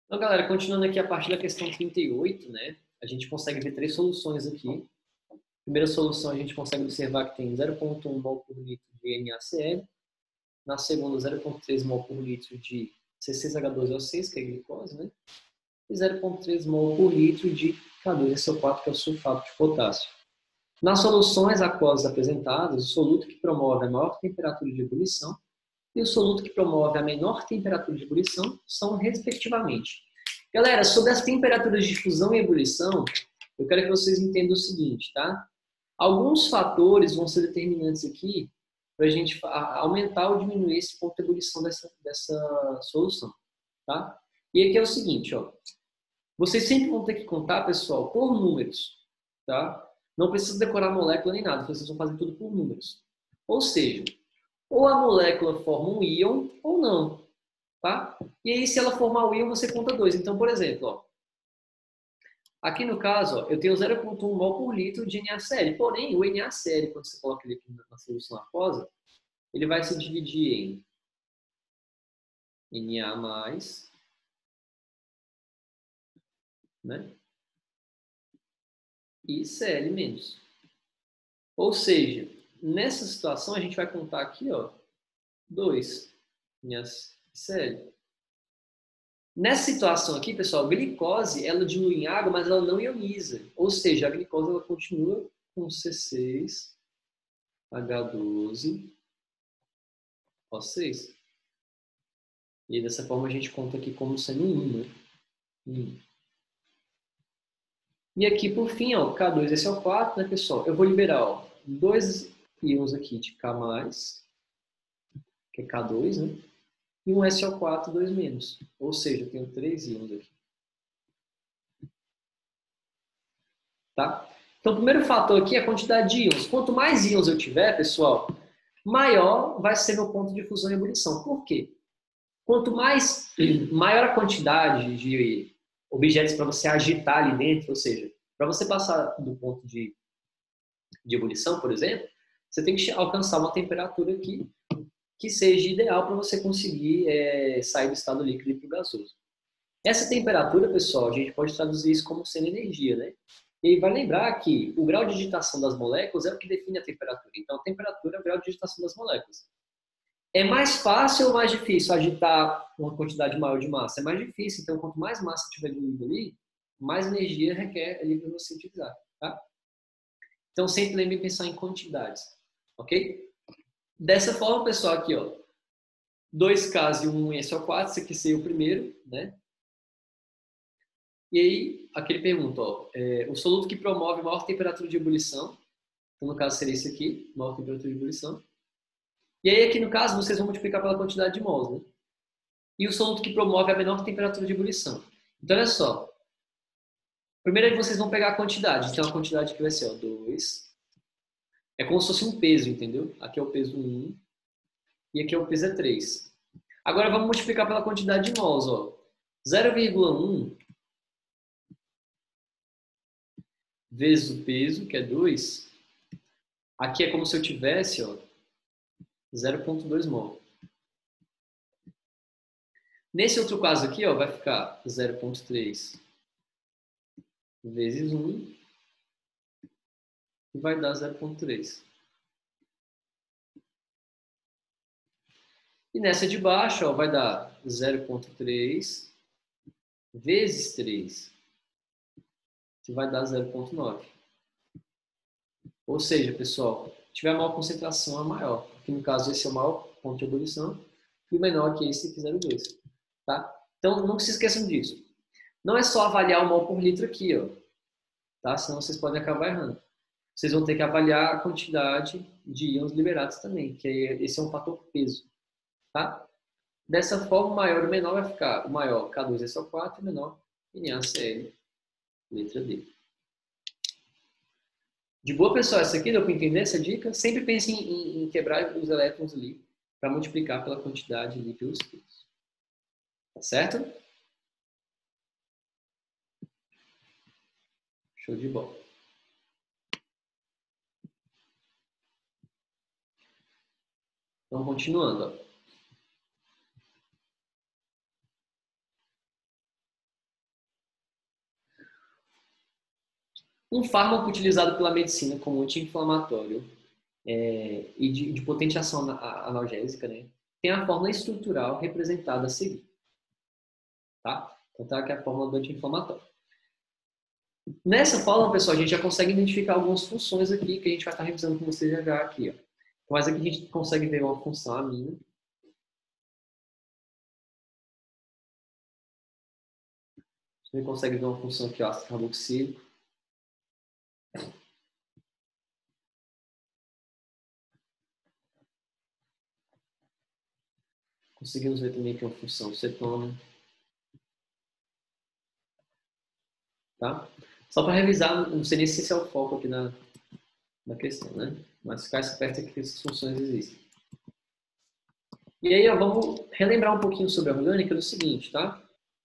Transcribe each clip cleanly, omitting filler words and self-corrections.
Então, galera, continuando aqui a partir da questão 38, né? A gente consegue ver três soluções aqui. Primeira solução, a gente consegue observar que tem 0,1 mol por litro de NaCl. Na segunda, 0,3 mol por litro de C6H12O6, que é glicose, né? E 0,3 mol por litro de K2SO4, que é o sulfato de potássio. Nas soluções aquosas apresentadas, o soluto que promove a maior temperatura de ebulição e o soluto que promove a menor temperatura de ebulição são, respectivamente. Galera, sobre as temperaturas de fusão e ebulição, eu quero que vocês entendam o seguinte, tá? Alguns fatores vão ser determinantes aqui para a gente aumentar ou diminuir esse ponto de ebulição dessa solução, tá? E aqui é o seguinte, ó. Vocês sempre vão ter que contar, pessoal, por números, tá? Não precisa decorar molécula nem nada, vocês vão fazer tudo por números. Ou seja, ou a molécula forma um íon ou não, tá? E aí, se ela formar o íon, você conta dois. Então, por exemplo, ó, aqui no caso, ó, eu tenho 0,1 mol por litro de NaCl. Porém, o NaCl, quando você coloca ele aqui na solução aquosa, ele vai se dividir em Na+, né? E Cl-. Ou seja, nessa situação, a gente vai contar aqui, ó, 2 NaCl. Nessa situação aqui, pessoal, a glicose, ela dilui em água, mas ela não ioniza. Ou seja, a glicose ela continua com C6H12O6. E dessa forma a gente conta aqui como sendo 1, né? 1. E aqui, por fim, ó, K2SO4, né, pessoal? Eu vou liberar, ó, dois íons aqui de K+, que é K2, né? E um SO4, 2-. Ou seja, eu tenho 3 íons aqui. Tá? Então, o primeiro fator aqui é a quantidade de íons. Quanto mais íons eu tiver, pessoal, maior vai ser meu ponto de fusão e ebulição. Por quê? Quanto maior a quantidade de objetos para você agitar ali dentro, ou seja, para você passar do ponto de ebulição, por exemplo, você tem que alcançar uma temperatura que seja ideal para você conseguir sair do estado líquido para o gasoso. Essa temperatura, pessoal, a gente pode traduzir isso como sendo energia, né? E aí vai lembrar que o grau de agitação das moléculas é o que define a temperatura. Então, a temperatura é o grau de agitação das moléculas. É mais fácil ou mais difícil agitar uma quantidade maior de massa? É mais difícil. Então, quanto mais massa tiver diluída ali, mais energia requer ali para você utilizar, tá? Então, sempre lembre de pensar em quantidades, ok? Dessa forma, pessoal, aqui, ó, 2Ks e 1 SO4, esse aqui seria o primeiro, né? E aí, aqui ele pergunta, ó, o soluto que promove maior temperatura de ebulição, então no caso seria esse aqui, maior temperatura de ebulição. E aí aqui no caso vocês vão multiplicar pela quantidade de mols, né? E o soluto que promove a menor temperatura de ebulição. Então olha só, primeiro vocês vão pegar a quantidade, então a quantidade aqui vai ser, ó, 2. É como se fosse um peso, entendeu? Aqui é o peso 1 e aqui é o peso 3. Agora vamos multiplicar pela quantidade de mols, ó. 0,1 vezes o peso, que é 2. Aqui é como se eu tivesse, ó, 0,2 mol. Nesse outro caso aqui, ó, vai ficar 0,3 vezes 1 e vai dar 0,3. E nessa de baixo, ó, vai dar 0,3 vezes 3, que vai dar 0,9. Ou seja, pessoal, se tiver maior concentração é maior. Aqui no caso esse é o maior ponto de ebulição e o menor que esse aqui 0,2. Tá? Então não se esqueçam disso. Não é só avaliar o mol por litro aqui, ó, tá? Senão vocês podem acabar errando. Vocês vão ter que avaliar a quantidade de íons liberados também, que esse é um fator peso, tá? Dessa forma, o maior e o menor vai ficar o maior K2SO4 e o menor NaCl, letra D. De boa, pessoal, essa aqui deu para entender essa dica? Sempre pense em quebrar os elétrons ali para multiplicar pela quantidade ali pelos pesos. Tá certo? Show de bola. Então, continuando, ó. Um fármaco utilizado pela medicina como anti-inflamatório e de potente ação analgésica, né, tem a fórmula estrutural representada a seguir. Tá? Então, tá aqui a fórmula do anti-inflamatório. Nessa fórmula, pessoal, a gente já consegue identificar algumas funções aqui que a gente vai estar revisando com vocês já aqui. Ó. Mas aqui a gente consegue ver uma função amina. A gente consegue ver uma função aqui, ácido carboxílico. Conseguimos ver também aqui uma função cetona. Tá? Só para revisar, não sei nem se esse é o foco aqui na questão, né? Mas ficar esperto que essas funções existem. E aí, ó, vamos relembrar um pouquinho sobre a orgânica do seguinte, tá?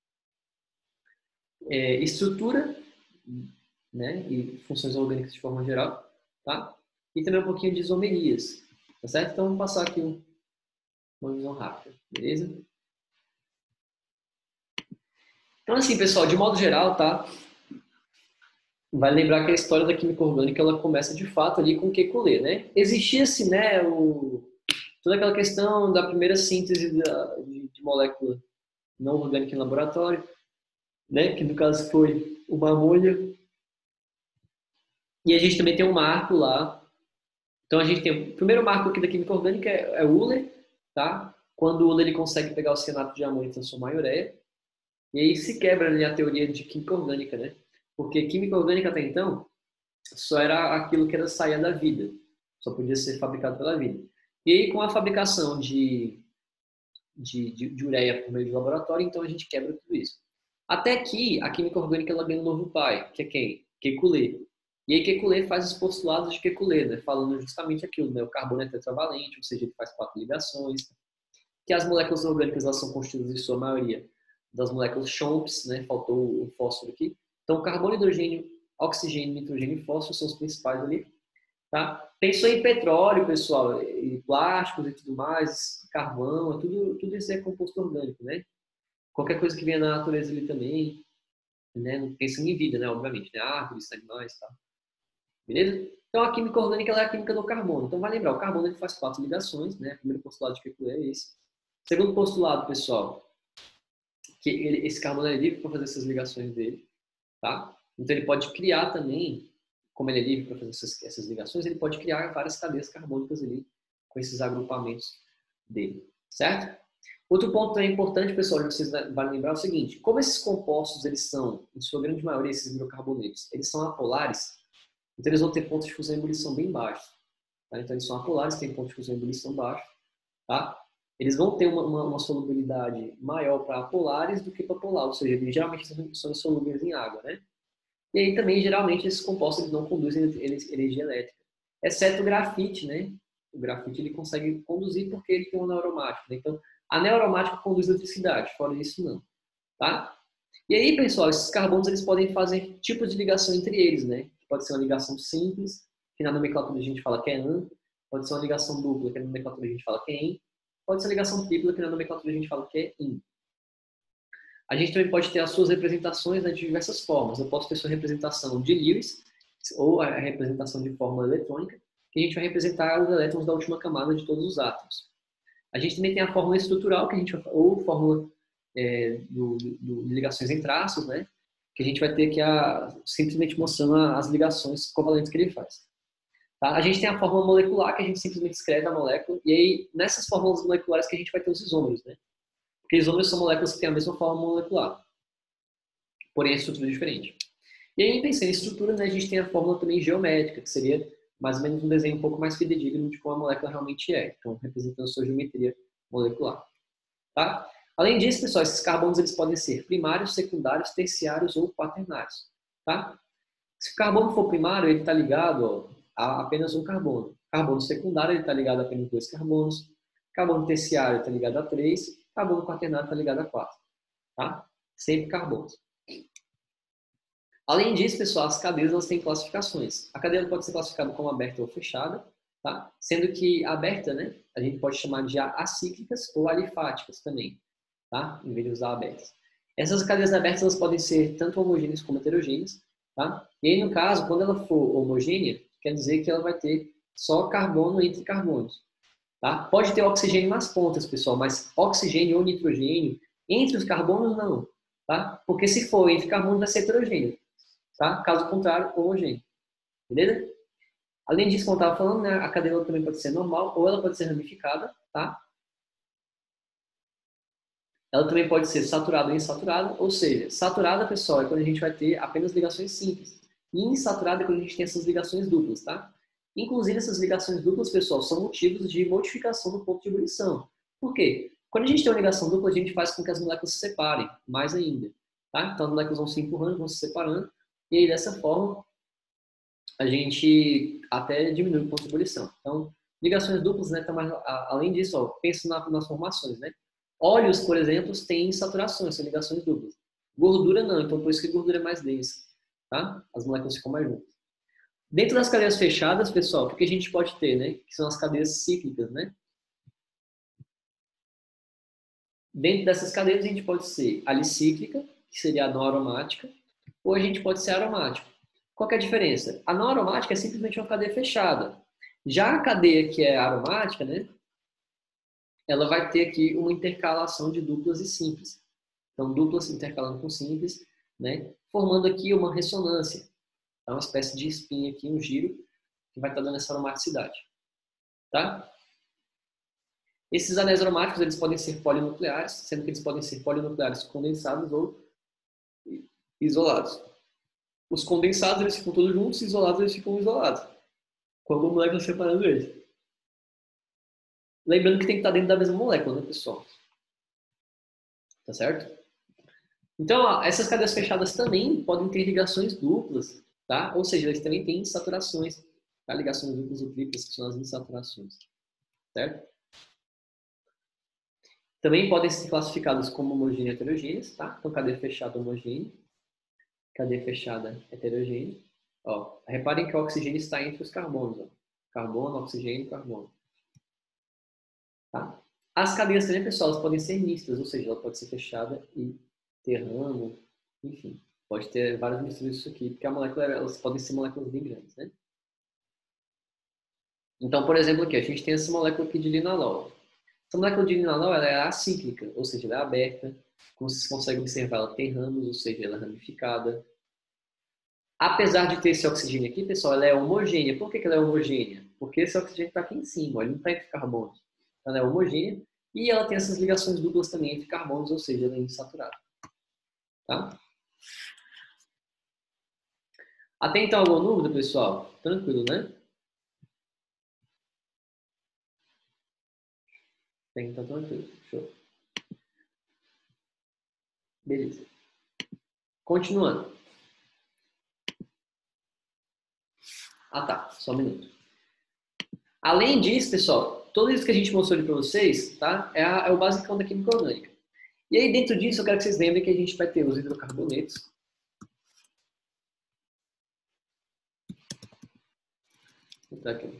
Estrutura, né? E funções orgânicas de forma geral, tá? E também um pouquinho de isomerias, tá certo? Então, vamos passar aqui uma visão rápida, beleza? Então, assim, pessoal, de modo geral, tá? Vai lembrar que a história da química orgânica, ela começa de fato ali com o Kekulé, né? Existia-se, né, toda aquela questão da primeira síntese de molécula não orgânica em laboratório, né? Que no caso foi uma amônia. E a gente também tem um marco lá. Então a gente tem o primeiro marco aqui da química orgânica é o Euler, tá? Quando o Euler ele consegue pegar o cianato de amônio e transformar em ureia. E aí se quebra ali a teoria de química orgânica, né? Porque química orgânica até então só era aquilo que era sair da vida. Só podia ser fabricado pela vida. E aí com a fabricação de ureia por meio de laboratório, então a gente quebra tudo isso. Até que a química orgânica ela ganha um novo pai, que é quem? Kekulé. E aí Kekulé faz os postulados de Kekulé, né? Falando justamente aquilo, né? O carbono é tetravalente, ou seja, ele faz 4 ligações, que as moléculas orgânicas elas são constituídas em sua maioria das moléculas CHOMPs, né? Faltou o fósforo aqui. Então, carbono, hidrogênio, oxigênio, nitrogênio e fósforo são os principais ali. Tá? Pensou em petróleo, pessoal, e plásticos e tudo mais, carvão, tudo isso é composto orgânico, né? Qualquer coisa que venha da natureza ali também, né? Pensando em vida, né? Obviamente, né? Árvores, animais, tá? Beleza? Então a química orgânica ela é a química do carbono. Então vai lembrar, o carbono ele faz 4 ligações, né? O primeiro postulado de Kekulé é esse. Segundo postulado, pessoal, que esse carbono é livre para fazer essas ligações dele, tá? Então ele pode criar também, como ele é livre para fazer essas ligações, ele pode criar várias cadeias carbônicas ali com esses agrupamentos dele, certo? Outro ponto também importante, pessoal, que vocês vão lembrar é o seguinte: como esses compostos eles são, em sua grande maioria, esses hidrocarbonetos, eles são apolares, então eles vão ter pontos de fusão e ebulição bem baixos. Tá? Então eles são apolares, têm ponto de fusão e ebulição baixo, tá? Eles vão ter uma solubilidade maior para apolares do que para polar, ou seja, eles geralmente são insolúveis em água, né? E aí também, geralmente, esses compostos eles não conduzem energia elétrica, exceto o grafite, né? O grafite ele consegue conduzir porque ele tem um neuromático, né? Então, a neuromática conduz eletricidade, fora isso não, tá? E aí, pessoal, esses carbonos eles podem fazer tipos de ligação entre eles, né? Pode ser uma ligação simples, que na nomenclatura a gente fala que é AN, pode ser uma ligação dupla, que na nomenclatura a gente fala que é IN, pode ser uma ligação tripla, que na nomenclatura a gente fala que é IN. A gente também pode ter as suas representações, né, de diversas formas. Eu posso ter sua representação de Lewis, ou a representação de forma eletrônica, que a gente vai representar os elétrons da última camada de todos os átomos. A gente também tem a fórmula estrutural, que a gente ou fórmula de ligações em traços, né, que a gente vai ter que simplesmente mostrando as ligações covalentes que ele faz. Tá? A gente tem a fórmula molecular, que a gente simplesmente escreve a molécula, e aí nessas fórmulas moleculares que a gente vai ter os isômeros, né? Porque isômeros são moléculas que têm a mesma forma molecular, porém a estrutura é diferente. E aí, pensando em estrutura, né, a gente tem a fórmula também geométrica, que seria mais ou menos um desenho um pouco mais fidedigno de como a molécula realmente é, então representando a sua geometria molecular. Tá? Além disso, pessoal, esses carbonos eles podem ser primários, secundários, terciários ou quaternários. Tá? Se o carbono for primário, ele está ligado a apenas um carbono. Carbono secundário, ele está ligado a apenas 2 carbonos. Carbono terciário está ligado a 3. Carbono quaternário está ligado a 4. Tá? Sempre carbonos. Além disso, pessoal, as cadeias elas têm classificações. A cadeia pode ser classificada como aberta ou fechada, tá? Sendo que aberta, né, a gente pode chamar de acíclicas ou alifáticas também, tá? Em vez de usar abertas. Essas cadeias abertas elas podem ser tanto homogêneas como heterogêneas. tá? E aí, no caso, quando ela for homogênea, quer dizer que ela vai ter só carbono entre carbonos, tá? Pode ter oxigênio nas pontas, pessoal, mas oxigênio ou nitrogênio entre os carbonos, não, tá? Porque se for entre carbonos, vai ser heterogêneo, tá? Caso contrário, homogêneo, beleza? Além disso, como eu estava falando, né, a cadeia também pode ser normal ou ela pode ser ramificada, tá? Ela também pode ser saturada ou insaturada, ou seja, saturada, pessoal, é quando a gente vai ter apenas ligações simples. E insaturada é quando a gente tem essas ligações duplas, tá? Inclusive, essas ligações duplas, pessoal, são motivos de modificação do ponto de ebulição. Por quê? Quando a gente tem uma ligação dupla, a gente faz com que as moléculas se separem, mais ainda. Tá? Então, as moléculas vão se empurrando, vão se separando, e aí, dessa forma, a gente até diminui o ponto de ebulição. Então, ligações duplas, né, tá mais, além disso, ó, pensa nas formações, né? Óleos, por exemplo, têm saturações, são ligações duplas. Gordura não, então por isso que a gordura é mais densa, tá? As moléculas ficam mais juntas. Dentro das cadeias fechadas, pessoal, o que a gente pode ter, né? Que são as cadeias cíclicas, né? Dentro dessas cadeias a gente pode ser alicíclica, que seria a não aromática, ou a gente pode ser aromático. Qual que é a diferença? A não aromática é simplesmente uma cadeia fechada. Já a cadeia que é aromática, né? Ela vai ter aqui uma intercalação de duplas e simples. Então, duplas intercalando com simples, né? Formando aqui uma ressonância. É uma espécie de espinha aqui, um giro, que vai estar dando essa aromaticidade. Tá? Esses anéis aromáticos eles podem ser polinucleares, sendo que eles podem ser polinucleares condensados ou isolados. Os condensados eles ficam todos juntos, isolados eles ficam isolados, com alguma molécula separando eles. Lembrando que tem que estar dentro da mesma molécula, né, pessoal? Tá certo? Então, ó, essas cadeias fechadas também podem ter ligações duplas, tá? Ou seja, eles também têm insaturações, tá? Ligações duplas ou triplas, que são as insaturações, certo? Também podem ser classificadas como homogêneas e heterogêneas, tá? Então, cadeia fechada homogênea, cadeia fechada heterogênea. Ó, reparem que o oxigênio está entre os carbonos, ó. Carbono, oxigênio, carbono. Tá? As cadeias também, pessoal, elas podem ser mistas, ou seja, ela pode ser fechada e ter ramo, enfim. Pode ter várias misturas disso aqui, porque a molécula, elas podem ser moléculas bem grandes, né? Então, por exemplo, aqui, a gente tem essa molécula aqui de linalol. Essa molécula de linalol, ela é acíclica, ou seja, ela é aberta. Como vocês conseguem observar, ela tem ramos, ou seja, ela é ramificada. Apesar de ter esse oxigênio aqui, pessoal, ela é homogênea. Por que ela é homogênea? Porque esse oxigênio está aqui em cima, ele não está entre carbonos. Ela é homogênea e ela tem essas ligações duplas também entre carbonos, ou seja, ela é insaturada. Tá? Até então, alguma dúvida, pessoal? Tranquilo, né? Então, tranquilo. Show. Beleza. Continuando. Ah, tá. Só um minuto. Além disso, pessoal, tudo isso que a gente mostrou ali para vocês, tá? É o basicão da química orgânica. E aí, dentro disso, eu quero que vocês lembrem que a gente vai ter os hidrocarbonetos. Vou botar aqui.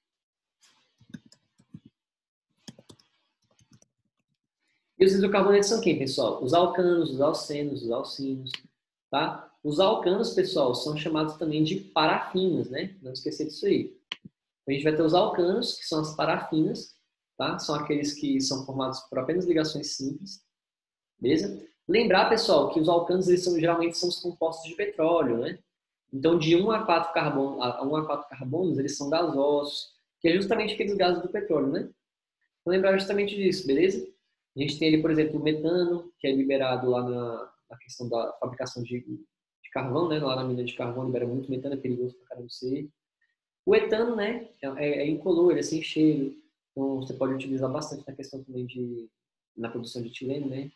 E os hidrocarbonetos são quem, pessoal? Os alcanos, os alcenos, os alcinos, tá? Os alcanos, pessoal, são chamados também de parafinas, né? Não esquecer disso aí. A gente vai ter os alcanos, que são as parafinas, tá? São aqueles que são formados por apenas ligações simples, beleza? Lembrar, pessoal, que os alcanos eles geralmente são os compostos de petróleo, né? Então, de 1 a 4 carbonos, 1 a 4 carbonos, eles são gasosos, que é justamente aqueles gases do petróleo, né? Então, lembrar justamente disso, beleza? A gente tem ali, por exemplo, o metano, que é liberado lá na questão da fabricação de carvão, né? Lá na mina de carvão libera muito metano, é perigoso para caramba ser. O etano, né? É incolor, ele é sem cheiro. Então, você pode utilizar bastante na questão também na produção de etileno, né?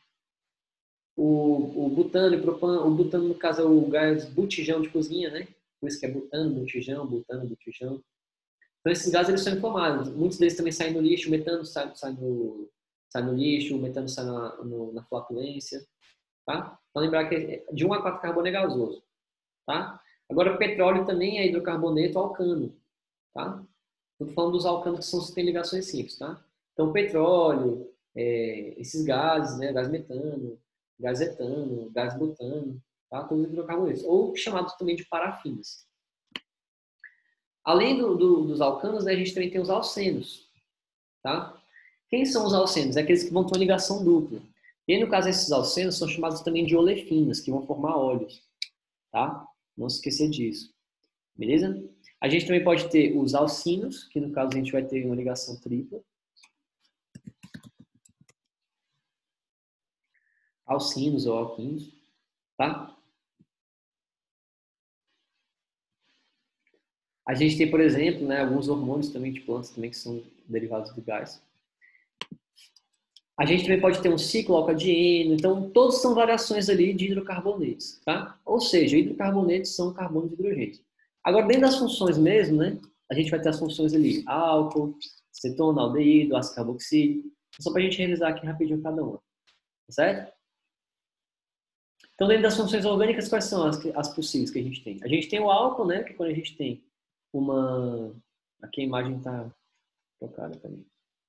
O butano e propano, o butano, no caso, é o gás botijão de cozinha, né? Por isso que é butano, botijão. Então, esses gases eles são inflamados. Muitos deles também saem no lixo. O metano sai no lixo, o metano sai na flatulência. Tá? Então, lembrar que de 1 a 4 carbono é gasoso. Tá? Agora, o petróleo também é hidrocarboneto alcano. Tá? Estou falando dos alcanos que têm ligações simples. Tá? Então, petróleo, esses gases, né? Gás metano, gás etano, gás butano. tá? Todos os hidrocarbonetos, ou chamados também de parafinas. Além dos alcanos, né, a gente também tem os alcenos, tá? Quem são os alcenos? É aqueles que vão ter uma ligação dupla. E aí, no caso, esses alcenos são chamados também de olefinas, que vão formar óleos, tá? Não se esquecer disso. Beleza? A gente também pode ter os alcinos, que no caso a gente vai ter uma ligação tripla. Alcinos ou alquinos, tá? A gente tem, por exemplo, né, alguns hormônios também de plantas também que são derivados do gás. A gente também pode ter um ciclo alcadieno, então todos são variações ali de hidrocarbonetos, tá? Ou seja, hidrocarbonetos são carbono de hidrogênio. Agora, dentro das funções mesmo, né, a gente vai ter as funções ali, álcool, cetona, aldeído, ácido carboxílico, só para a gente revisar aqui rapidinho cada uma, tá certo? Então, dentro das funções orgânicas, quais são as possíveis que a gente tem? A gente tem o álcool, né, que é quando a gente tem uma... Aqui a imagem está trocada também.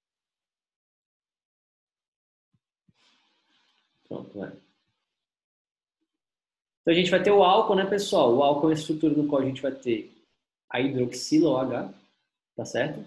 Pronto, vai. Então a gente vai ter o álcool, né, pessoal? O álcool é uma estrutura no qual a gente vai ter a hidroxila OH, tá certo?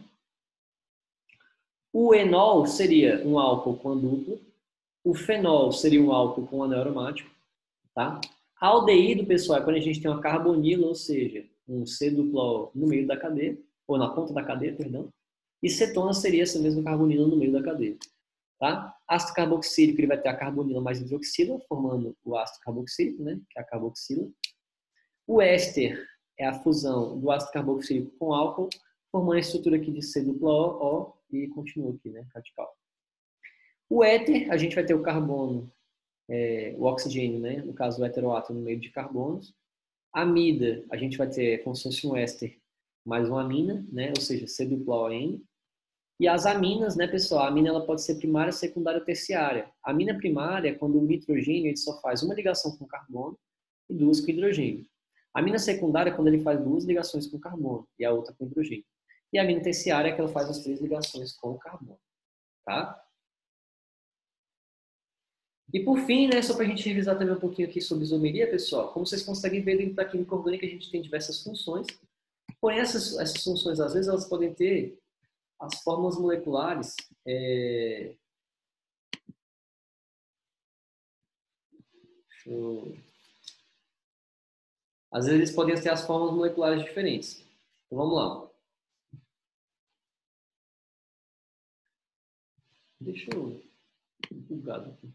O enol seria um álcool com duplo. O fenol seria um álcool com anel aromático, tá? Aldeído, pessoal, é quando a gente tem uma carbonila, ou seja, um C duplo no meio da cadeia, ou na ponta da cadeia, perdão. E cetona seria essa mesma carbonila no meio da cadeia. Tá? Ácido carboxílico, ele vai ter a carbonila mais hidroxila, formando o ácido carboxílico, né? Que é a carboxila. O éster é a fusão do ácido carboxílico com álcool, formando a estrutura aqui de C dupla O e continua aqui, né? Radical. O éter, a gente vai ter o carbono, o oxigênio, né? No caso, o heteroátomo no meio de carbonos. Amida, a gente vai ter como se fosse um éster mais uma amina, né? Ou seja, C dupla ON. E as aminas, né, pessoal? A amina ela pode ser primária, secundária ou terciária. A amina primária é quando o nitrogênio ele só faz uma ligação com carbono e duas com hidrogênio. A amina secundária é quando ele faz duas ligações com carbono e a outra com hidrogênio. E a amina terciária é que ela faz as três ligações com carbono, tá? E por fim, né, só para a gente revisar também um pouquinho aqui sobre isomeria, pessoal, como vocês conseguem ver dentro da química orgânica a gente tem diversas funções, porém essas funções às vezes elas podem ter as fórmulas moleculares às vezes eles podem ter as fórmulas moleculares diferentes. Então vamos lá. Deixa eu bugado aqui.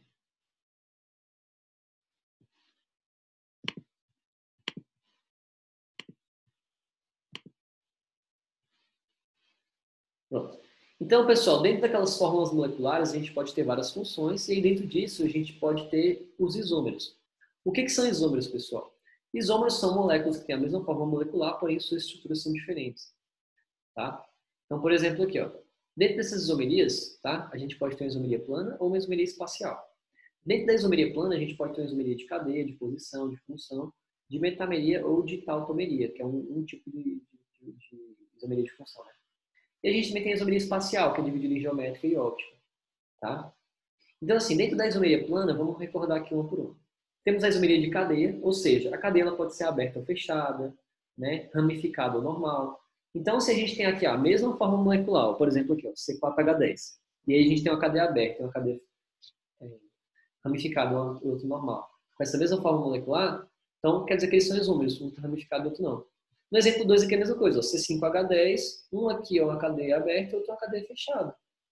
Pronto. Então, pessoal, dentro daquelas fórmulas moleculares, a gente pode ter várias funções, e aí dentro disso a gente pode ter os isômeros. O que são isômeros, pessoal? Isômeros são moléculas que têm a mesma forma molecular, porém suas estruturas são diferentes. Tá? Então, por exemplo, aqui, ó, dentro dessas isomerias, tá? A gente pode ter uma isomeria plana ou uma isomeria espacial. Dentro da isomeria plana, a gente pode ter uma isomeria de cadeia, de posição, de função, de metameria ou de tautomeria, que é um tipo de isomeria de função. Né? E a gente também tem a isomeria espacial, que é dividida em geométrica e óptica. Tá? Então, assim, dentro da isomeria plana, vamos recordar aqui uma por uma. Temos a isomeria de cadeia, ou seja, a cadeia ela pode ser aberta ou fechada, né? Ramificada ou normal. Então, se a gente tem aqui a mesma forma molecular, por exemplo, aqui, ó, C4H10, e aí a gente tem uma cadeia aberta, uma cadeia ramificada e outra normal, com essa mesma forma molecular, então quer dizer que eles são isômeros, um ramificado e outro não. No exemplo 2 aqui é a mesma coisa, ó, C5H10, um aqui é uma cadeia aberta e outro é uma cadeia fechada.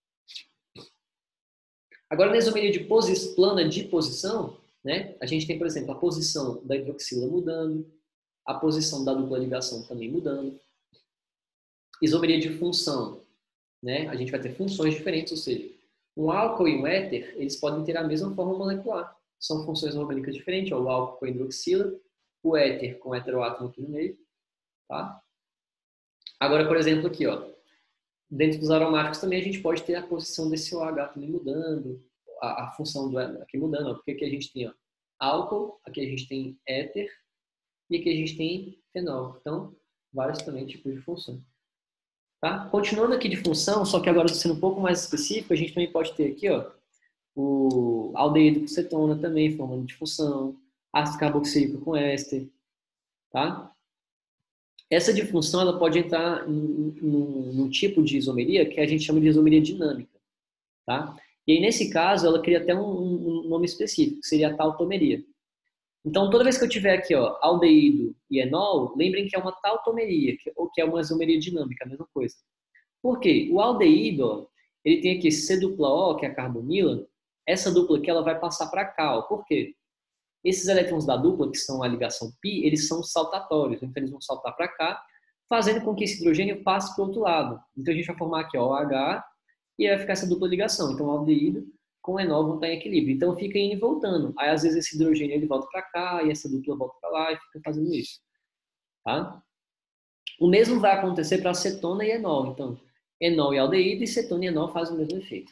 Agora, na isomeria de plana de posição, né, a gente tem, por exemplo, a posição da hidroxila mudando, a posição da dupla ligação também mudando. Isomeria de função, né, a gente vai ter funções diferentes, ou seja, um álcool e um éter, eles podem ter a mesma forma molecular. São funções orgânicas diferentes, ó, o álcool com a hidroxila, o éter com o heteroátomo aqui no meio. Tá? Agora, por exemplo, aqui, ó, dentro dos aromáticos também a gente pode ter a posição desse OH também mudando, a função do aqui mudando, ó, porque aqui a gente tem ó, álcool, aqui a gente tem éter e aqui a gente tem fenol. Então, vários também tipos de função. Tá? Continuando aqui de função, só que agora sendo um pouco mais específico, a gente também pode ter aqui ó, o aldeído com cetona também formando de função, ácido carboxílico com éster, tá? Essa difunção ela pode entrar num tipo de isomeria que a gente chama de isomeria dinâmica, tá? E aí, nesse caso, ela cria até um nome específico, que seria a tautomeria. Então, toda vez que eu tiver aqui, ó, aldeído e enol, lembrem que é uma tautomeria, ou que é uma isomeria dinâmica, a mesma coisa. Por quê? O aldeído, ó, ele tem aqui C dupla O, que é a carbonila, essa dupla aqui ela vai passar para cá, ó. Por quê? Esses elétrons da dupla, que são a ligação π, eles são saltatórios, então eles vão saltar para cá, fazendo com que esse hidrogênio passe para o outro lado. Então a gente vai formar aqui ó, OH e vai ficar essa dupla ligação. Então o aldeído com o enol vão estar em equilíbrio. Então fica indo e voltando. Aí às vezes esse hidrogênio ele volta para cá e essa dupla volta para lá e fica fazendo isso. Tá? O mesmo vai acontecer para acetona e enol. Então, enol e aldeído e cetona e enol fazem o mesmo efeito.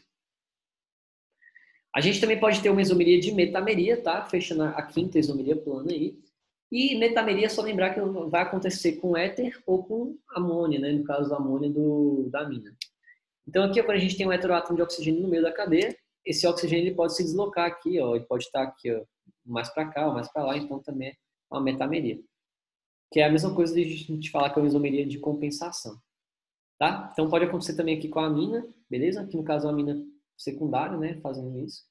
A gente também pode ter uma isomeria de metameria, tá? Fechando a quinta isomeria plana aí. E metameria, só lembrar que vai acontecer com éter ou com amônia, né? No caso da amônia da amina. Então aqui, quando a gente tem um heteroátomo de oxigênio no meio da cadeia, esse oxigênio ele pode se deslocar aqui, ó, ele pode estar aqui, ó, mais para cá ou mais para lá, então também é uma metameria. Que é a mesma coisa de a gente falar que é uma isomeria de compensação. Tá? Então pode acontecer também aqui com a amina, beleza? Aqui no caso a amina secundária, né? Fazendo isso.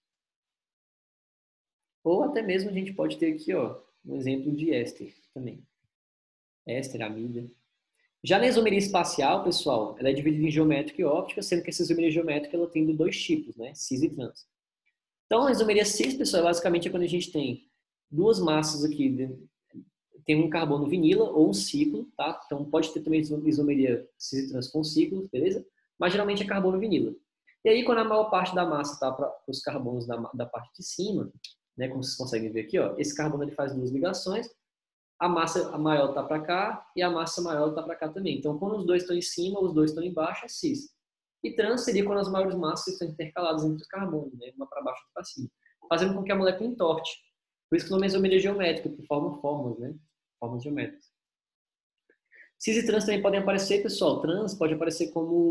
Ou até mesmo a gente pode ter aqui, ó, um exemplo de éster também. Éster, amida. Já na isomeria espacial, pessoal, ela é dividida em geométrica e óptica, sendo que essa isomeria geométrica ela tem dois tipos, né? Cis e trans. Então, a isomeria cis, pessoal, basicamente é quando a gente tem duas massas aqui, tem um carbono vinila ou um ciclo, tá? Então, pode ter também isomeria cis e trans com ciclos, beleza? Mas geralmente é carbono vinila. E aí, quando a maior parte da massa está para os carbonos da parte de cima, né, como vocês conseguem ver aqui, ó, esse carbono ele faz duas ligações, a massa maior está para cá e a massa maior está para cá também. Então, quando os dois estão em cima, os dois estão embaixo, é cis. E trans seria quando as maiores massas estão intercaladas entre os carbonos, né, uma para baixo e para cima, fazendo com que a molécula entorte. Por isso que o nome é isomeria geométrica, que forma formas, né, formas geométricas. Cis e trans também podem aparecer, pessoal. Trans pode aparecer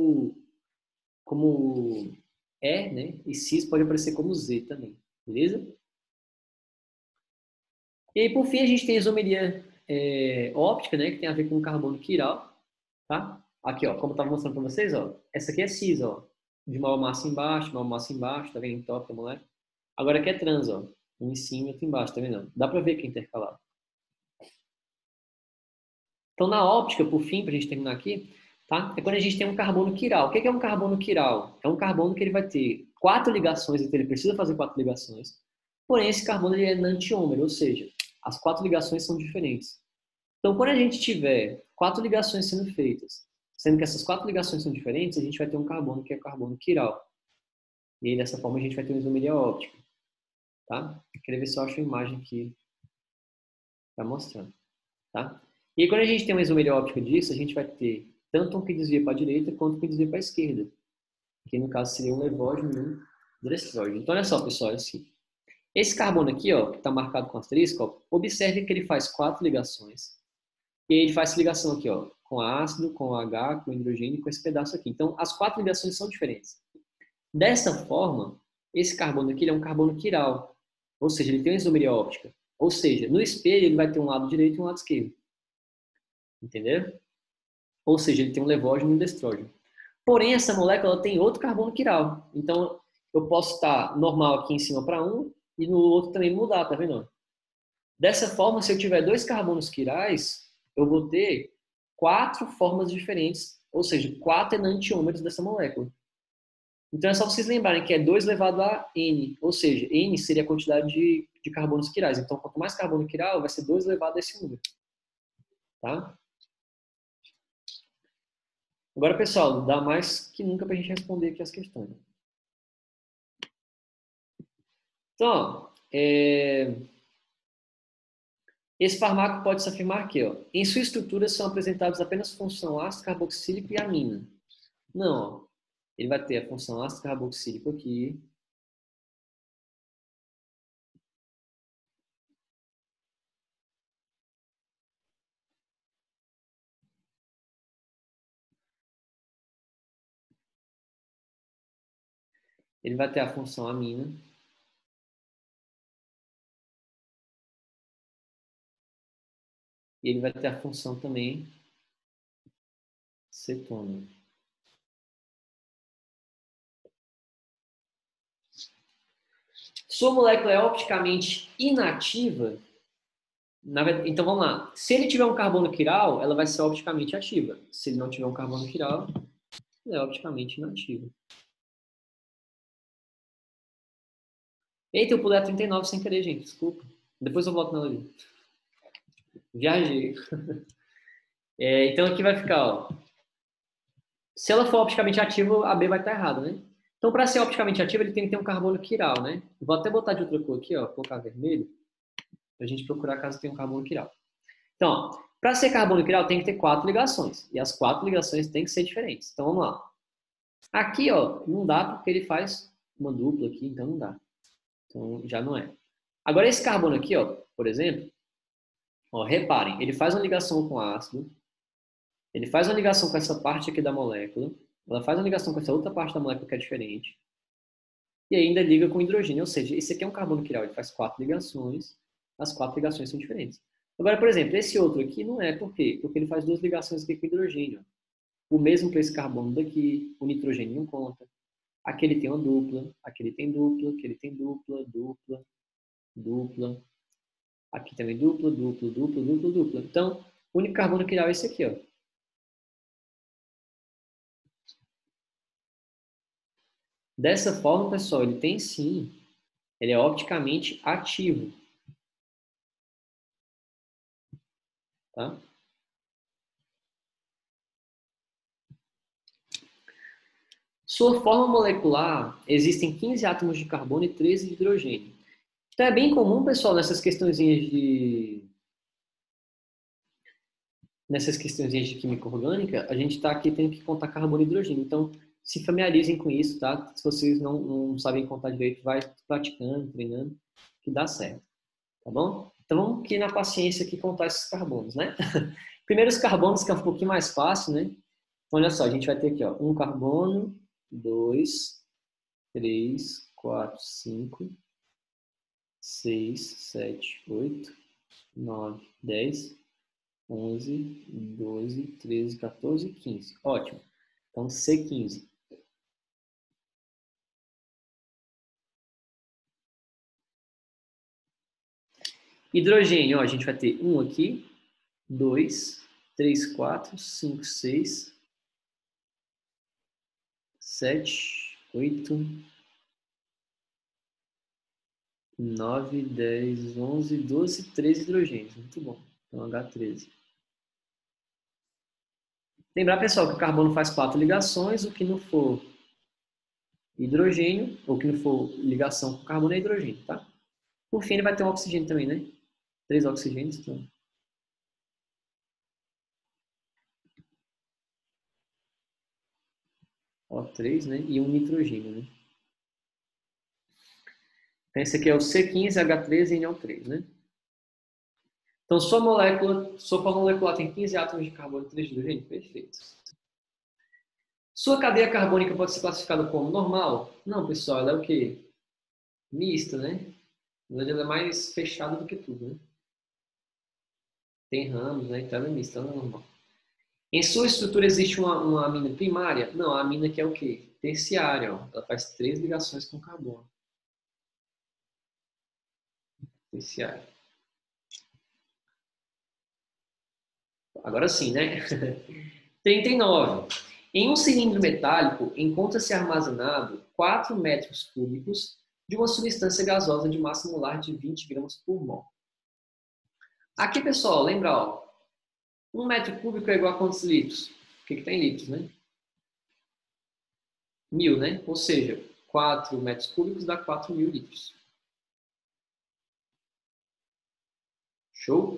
como E, né, e cis pode aparecer como Z também, beleza? E aí, por fim, a gente tem a isomeria óptica, né, que tem a ver com o carbono quiral, tá? Aqui, ó, como eu estava mostrando para vocês, ó, essa aqui é cis, ó, de maior massa embaixo, tá vendo? Top, moleque. Agora aqui é trans, ó, um em cima e outro embaixo, tá vendo? Dá para ver que é intercalado. Então, na óptica, por fim, para a gente terminar aqui, tá? É quando a gente tem um carbono quiral. O que é um carbono quiral? É um carbono que ele vai ter quatro ligações, então ele precisa fazer quatro ligações. Porém, esse carbono ele é enantiômero, ou seja, as quatro ligações são diferentes. Então, quando a gente tiver quatro ligações sendo feitas, sendo que essas quatro ligações são diferentes, a gente vai ter um carbono que é o carbono quiral. E aí, dessa forma, a gente vai ter uma isomeria óptica. Tá? Queria ver se eu acho a imagem aqui para mostrar. Tá? E aí, quando a gente tem uma isomeria óptica disso, a gente vai ter tanto um que desvia para a direita quanto um que desvia para a esquerda. Que no caso seria um levógeno e um destrógeno. Então, olha só, pessoal, assim. Esse carbono aqui, ó, que está marcado com asterisco, ó, observe que ele faz quatro ligações. E aí ele faz ligação aqui, ó, com ácido, com H, com hidrogênio e com esse pedaço aqui. Então, as quatro ligações são diferentes. Dessa forma, esse carbono aqui ele é um carbono quiral. Ou seja, ele tem uma isomeria óptica. Ou seja, no espelho ele vai ter um lado direito e um lado esquerdo. Entendeu? Ou seja, ele tem um levógeno e um destrógeno. Porém, essa molécula tem outro carbono quiral. Então, eu posso estar normal aqui em cima para um e no outro também mudar, tá vendo? Dessa forma, se eu tiver dois carbonos quirais, eu vou ter quatro formas diferentes, ou seja, quatro enantiômeros dessa molécula. Então é só vocês lembrarem que é 2 elevado a N, ou seja, N seria a quantidade de carbonos quirais. Então, quanto mais carbono quiral, vai ser 2 elevado a esse número. Tá? Agora, pessoal, dá mais que nunca para a gente responder aqui as questões. Então, esse fármaco pode se afirmar que, ó, em sua estrutura são apresentados apenas função ácido carboxílico e amina. Não, ó, ele vai ter a função ácido carboxílico aqui. Ele vai ter a função amina. E ele vai ter a função também cetona. Sua molécula é opticamente inativa. Então vamos lá. Se ele tiver um carbono quiral, ela vai ser opticamente ativa. Se ele não tiver um carbono quiral, ela é opticamente inativa. Eita, eu pulei a 39 sem querer, gente. Desculpa. Depois eu volto na ali. Viajei. Então aqui vai ficar, ó. Se ela for opticamente ativa, a B vai estar errada, né? Então, para ser opticamente ativa, ele tem que ter um carbono quiral, né? Vou até botar de outra cor aqui, ó. Colocar vermelho. Para a gente procurar caso tenha um carbono quiral. Então, para ser carbono quiral, tem que ter 4 ligações. E as 4 ligações têm que ser diferentes. Então, vamos lá. Aqui, ó, não dá porque ele faz uma dupla aqui, então não dá. Então, já não é. Agora, esse carbono aqui, ó, por exemplo, ó, reparem, ele faz uma ligação com ácido, ele faz uma ligação com essa parte aqui da molécula, ela faz uma ligação com essa outra parte da molécula que é diferente, e ainda liga com hidrogênio, ou seja, esse aqui é um carbono quiral, ele faz 4 ligações, as 4 ligações são diferentes. Agora, por exemplo, esse outro aqui não é, por quê? Porque ele faz 2 ligações aqui com hidrogênio. O mesmo para esse carbono daqui, o nitrogênio não conta. Aquele tem uma dupla, aquele tem dupla, aquele tem dupla, dupla, dupla. Aqui também dupla, dupla, dupla, dupla, dupla. Então, o único carbono quiral é esse aqui, ó. Dessa forma, pessoal, ele tem sim, ele é opticamente ativo. Tá? Sua forma molecular, existem 15 átomos de carbono e 13 de hidrogênio. Então é bem comum, pessoal, nessas questõezinhas de química orgânica, a gente está aqui tendo que contar carbono e hidrogênio. Então, se familiarizem com isso, tá? Se vocês não sabem contar direito, vai praticando, treinando, que dá certo, tá bom? Então, vamos aqui na paciência aqui contar esses carbonos, né? Primeiro os carbonos, que é um pouquinho mais fácil, né? Olha só, a gente vai ter aqui, ó, um carbono, 2, 3, 4, 5, 6, 7, 8, 9, 10, 11, 12, 13, 14, 15. Ótimo. Então, C15. Hidrogênio, ó, a gente vai ter um aqui, 2, 3, 4, 5, 6, 7, 8, 9, 10, 11, 12, 13 hidrogênios. Muito bom. Então, H13. Lembrar, pessoal, que o carbono faz 4 ligações, o que não for hidrogênio, ou que não for ligação com carbono é hidrogênio, tá? Por fim, ele vai ter um oxigênio também, né? 3 oxigênios, então. O3, né? E um nitrogênio, né? Então, esse aqui é o C15H13NO3, né? Então, sua forma molecular tem 15 átomos de carbono e 3 de hidrogênio? Perfeito. Sua cadeia carbônica pode ser classificada como normal? Não, pessoal, ela é o quê? Mista, né? Na verdade, ela é mais fechada do que tudo, né? Tem ramos, né? Então ela é mista, ela não é normal. Em sua estrutura existe uma amina primária? Não, a amina que é o quê? Terciária, ó. Ela faz 3 ligações com carbono. Terciária. Agora sim, né? 39. Em um cilindro metálico, encontra-se armazenado 4 metros cúbicos de uma substância gasosa de massa molar de 20 gramas por mol. Aqui, pessoal, lembra, ó, 1 metro cúbico é igual a quantos litros? O que tem litros, né? 1000, né? Ou seja, 4 metros cúbicos dá 4.000 litros. Show?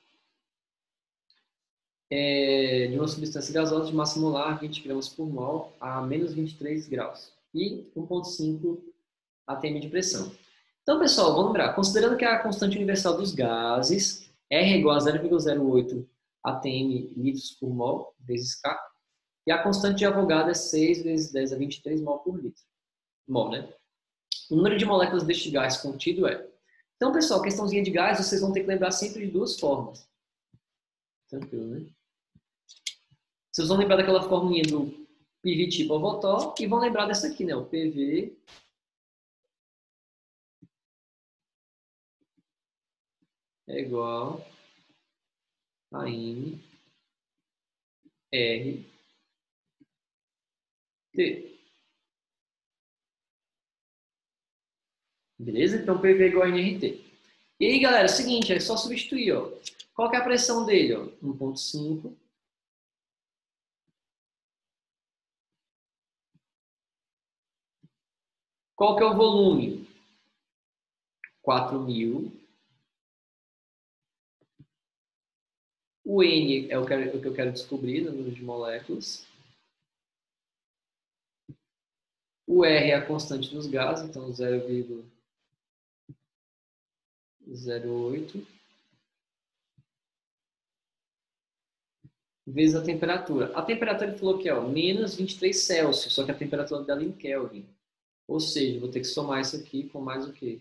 De uma substância gasosa de massa molar 20 gramas por mol a menos 23 graus. E 1,5 atm de pressão. Então, pessoal, vamos lembrar. Considerando que a constante universal dos gases R é igual a 0,08 atm litros por mol vezes K, e a constante de Avogadro é 6 vezes 10 a 23 mol por litro. Mol, né? O número de moléculas deste gás contido é... Então, pessoal, questãozinha de gás, vocês vão ter que lembrar sempre de duas formas. Tranquilo, né? Vocês vão lembrar daquela formulinha do PV tipo over top e vão lembrar dessa aqui, né? O PV é igual a N R T. Beleza? Então PV é igual a NRT. E aí, galera, é o seguinte, é só substituir, ó. Qual que é a pressão dele, ó? 1,5. Qual que é o volume? 4.000. O N é o que eu quero descobrir no número de moléculas. O R é a constante dos gases, então 0,08 vezes a temperatura. A temperatura ele falou que é ó, menos 23 Celsius, só que a temperatura dela é em Kelvin. Ou seja, vou ter que somar isso aqui com mais o quê?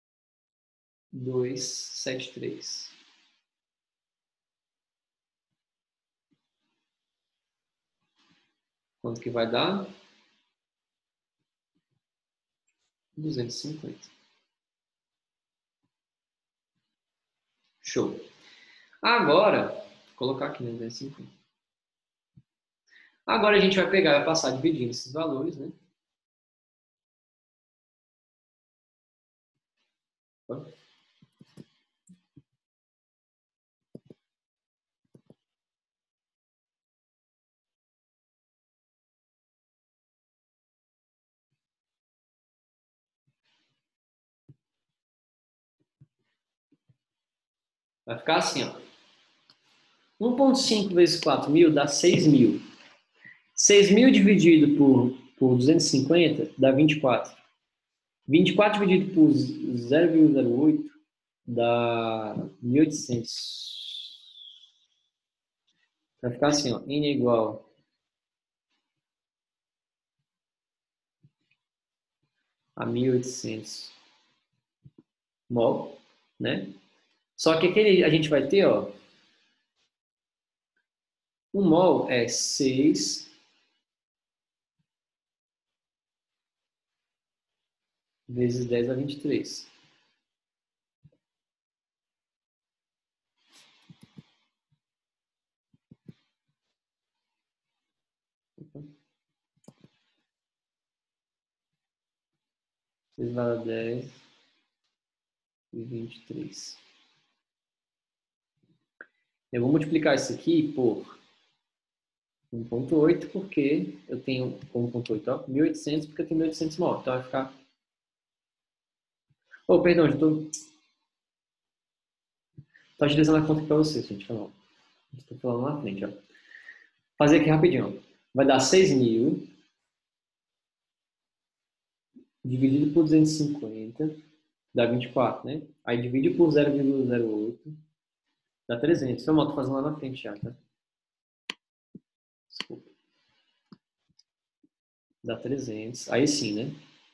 273. Quanto que vai dar? 250. Show. Agora, vou colocar aqui, né, 250. Agora a gente vai pegar e vai passar dividindo esses valores, né? Vai ficar assim, ó. 1,5 vezes 4.000 dá 6.000. 6.000 dividido por 250 dá 24. 24 dividido por 0,08 dá 1.800. Vai ficar assim, ó. N é igual a 1.800 mol, né? Só que aquele a gente vai ter, ó. Um mol é 6 vezes 10 a 23. 6 vezes 10 e 23. Eu vou multiplicar isso aqui por 1,8 porque eu tenho 1,8, ó, 1.800 porque eu tenho 1.800 mol. Então vai ficar... Oh, perdão, já tô agilizando a conta aqui para vocês, gente. Não. Estou falando lá na frente, ó. Fazer aqui rapidinho, ó. Vai dar 6.000 dividido por 250 dá 24, né? Aí divide por 0,08 dá 300. Então, eu tô fazendo lá na frente já, tá? Desculpa. Dá 300. Aí sim, né?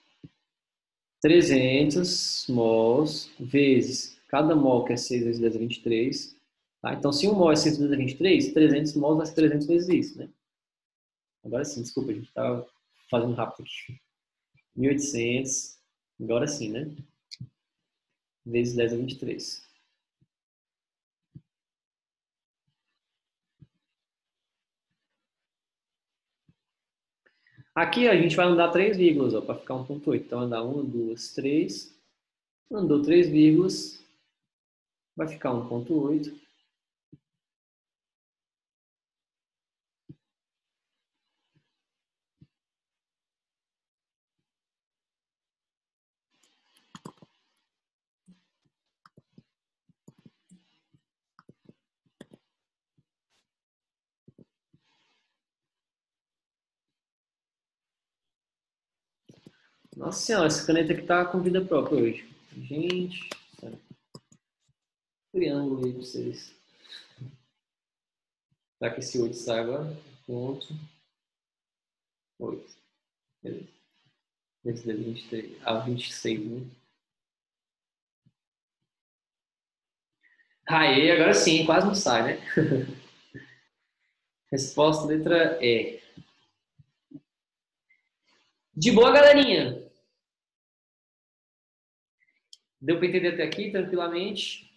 300 mols vezes cada mol que é 6 vezes 10 é 23. Tá? Então, se um mol é 6 vezes 10 é 23, 300 mols vai ser 300 vezes isso, né? Agora sim, desculpa, a gente tá fazendo rápido aqui. 1.800, agora sim, né? Vezes 10 é 23. Aqui a gente vai andar 3 vírgulas, para ficar 1,8. Então, andar 1, 2, 3. Andou 3 vírgulas, vai ficar 1,8. Nossa senhora, essa caneta aqui tá com vida própria hoje. Gente, triângulo aí pra vocês. Tá que esse 8 sai agora? Ponto 8. Beleza. Esse deu 23. Ah, 26, né? Aê, agora sim, quase não sai, né? Resposta letra E. De boa, galerinha. Deu para entender até aqui tranquilamente?